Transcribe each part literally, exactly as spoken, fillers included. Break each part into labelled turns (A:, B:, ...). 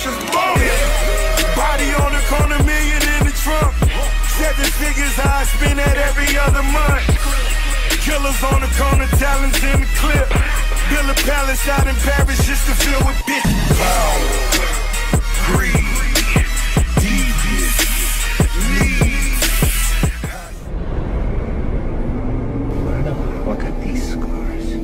A: just bonus. Body on the corner, million in the trunk. Seven figures I spend that every other month. Killers on the corner, talents in the clip. Build a palace out in Paris just to fill with bitches. Power, greed, devious, need. Look at these scars.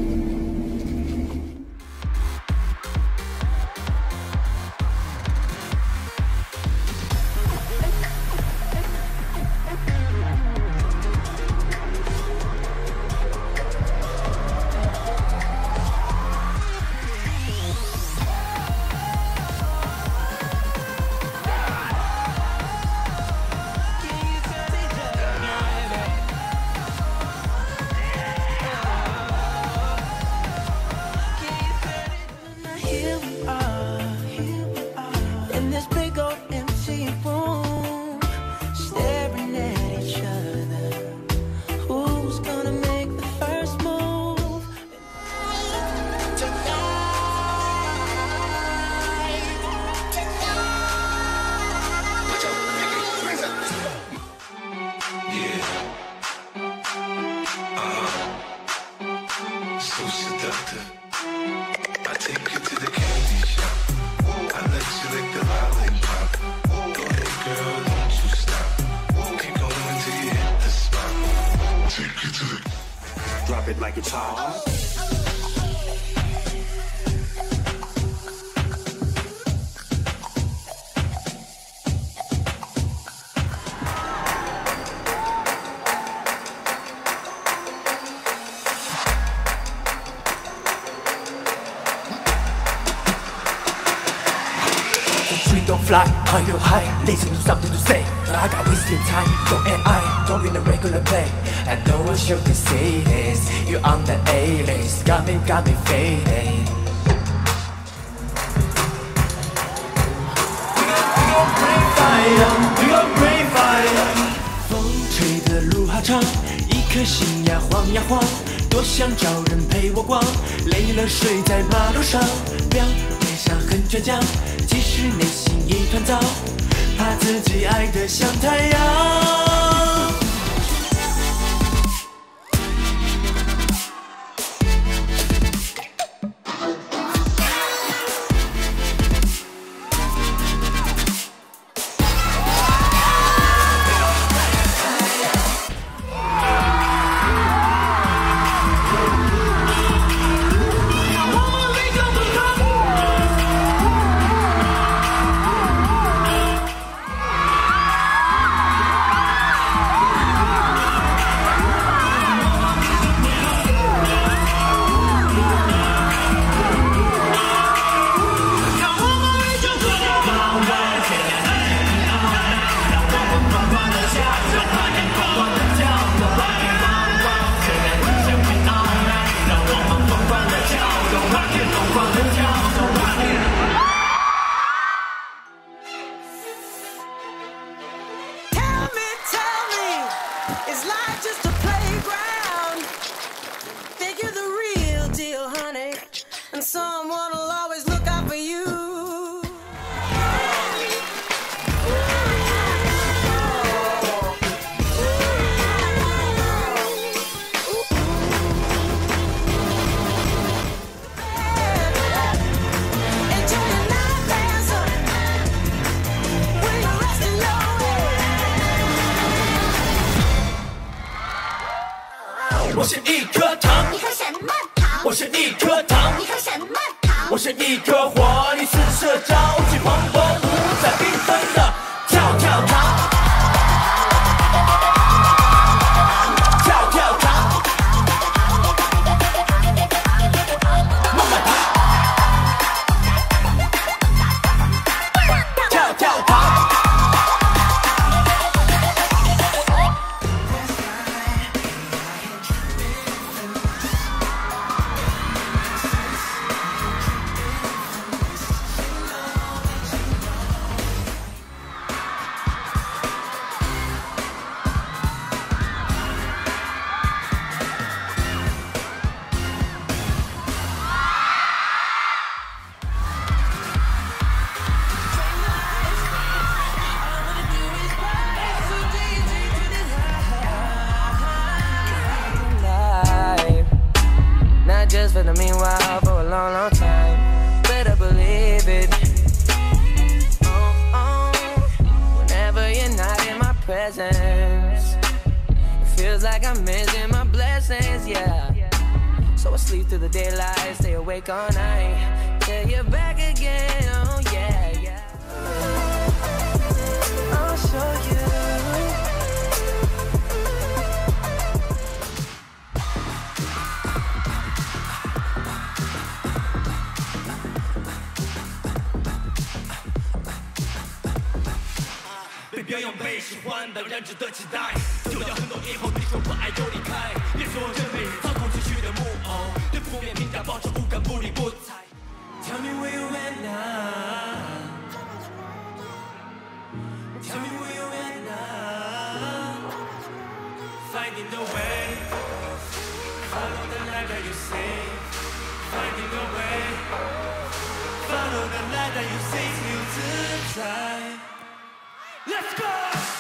A: Drop it like it's hot.
B: Don't fly, are you high? Listen to something to say. I got wasting time, don't and I don't in a regular play. I know what you can see this. You on the A-list, got me, got me faded. We gon' bring fire, we gon' bring fire. 风吹的路好长，一颗心呀晃呀晃，多想找人陪我逛，累了睡在马路上，表面上很倔强。其实内心一团糟，怕自己爱得像太阳。
C: It's like just a playground. Think you're the real deal, honey, and someone will always look out for you.
B: Enjoy 我是一颗糖，
D: 你喝什么糖？
B: 我是一颗糖，
D: 你喝什么糖？
B: 我是一颗火力四射、朝气蓬勃、五彩缤纷的跳跳糖。跳跳糖，慢慢糖，跳跳糖。
C: We'll be right back.
E: I mean wild for a long, long time. Better believe it. Oh, oh. Whenever you're not in my presence, it feels like I'm missing my blessings, yeah. So I sleep through the daylight, stay awake all night, till you're back again, oh yeah, yeah. I'll show you.
B: 被表扬被喜欢，当然值得期待。丢掉很多以后，你说不爱就离开。别说真美，操控情绪的木偶，对负面评价保持无感，不理不睬。Tell me where you at now. Tell me where you at now. Finding the way, follow the light that you see. Finding the way, follow the light that you see. 自由自在。Let's go!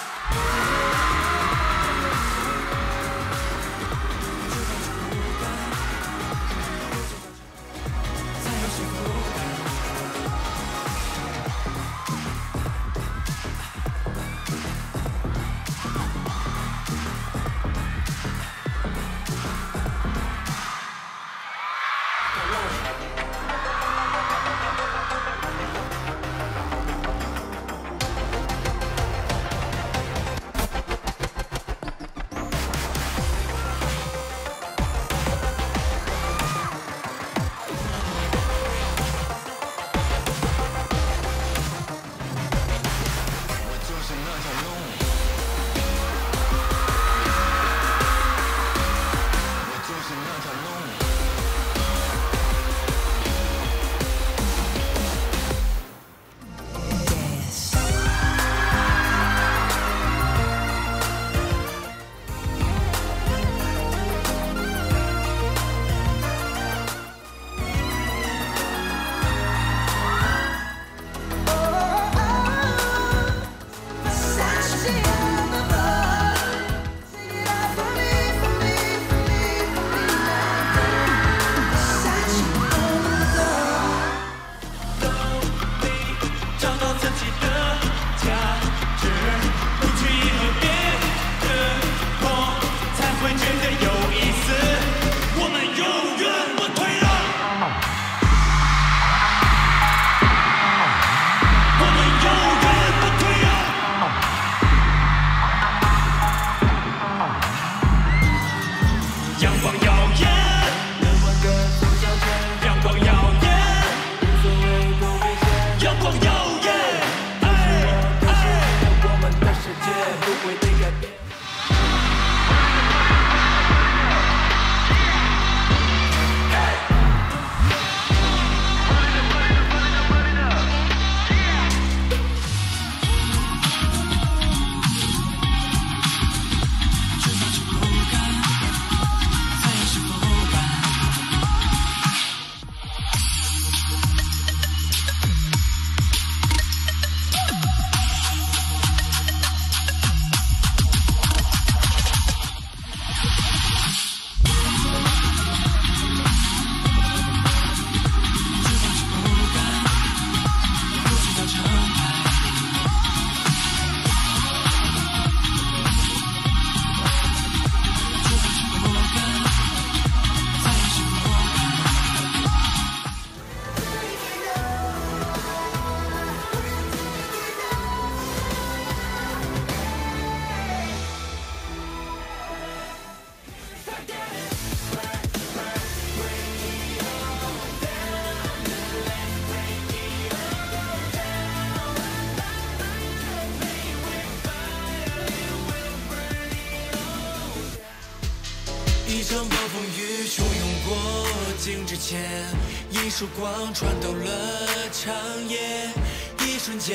B: 一场暴风雨汹涌过境之前，一束光穿透了长夜，一瞬间，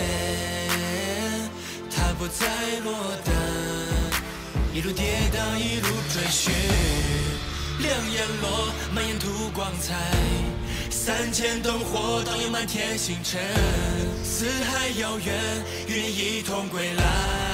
B: 它不再落单，一路跌宕，一路追寻，亮眼落，满眼吐光彩，三千灯火荡漾满天星辰，四海遥远，与你一同归来。